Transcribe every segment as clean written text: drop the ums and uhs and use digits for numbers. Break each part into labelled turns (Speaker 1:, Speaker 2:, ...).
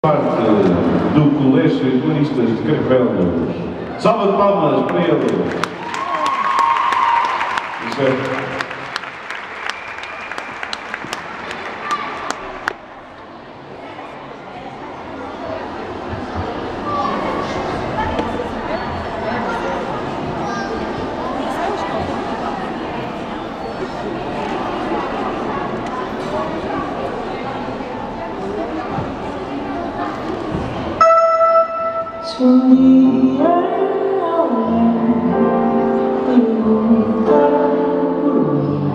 Speaker 1: Parte do Colégio de Humanistas de Carcavelos. Salva de palmas para ele. Isso é.
Speaker 2: Se um dia alguém perguntar por mim,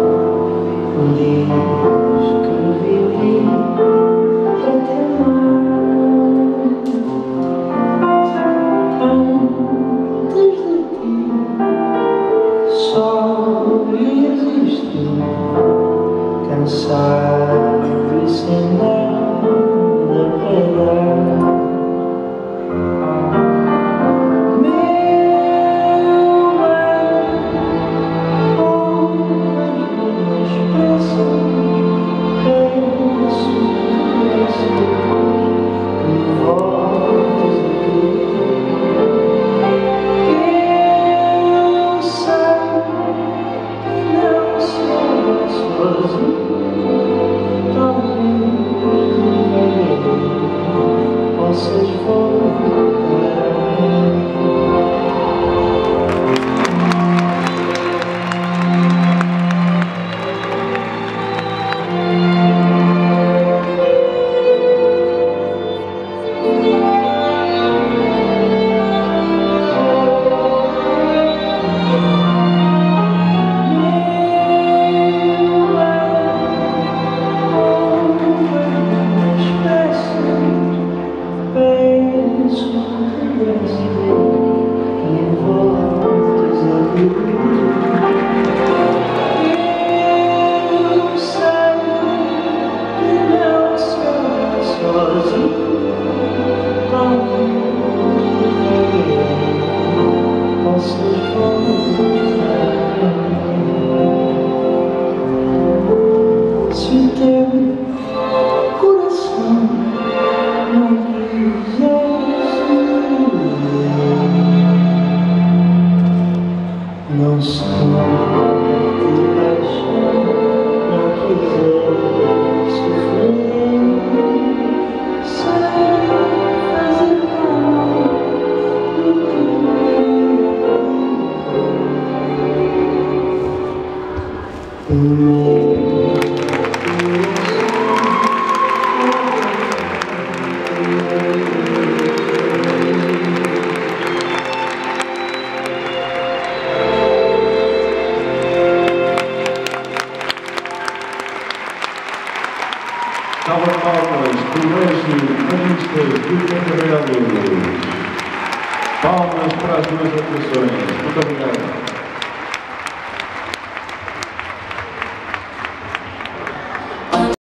Speaker 2: diz que vivi para te amar. Antes de ti só existi, cansado e sem nada para dar. Se o teu coração não quisesse, não se te deixa, não quiser sofrer, sem fazer mal do que
Speaker 1: Salva de palmas, Colégio de Humanistas de Carcavelos. Palmas para as duas atuações. Muito obrigado.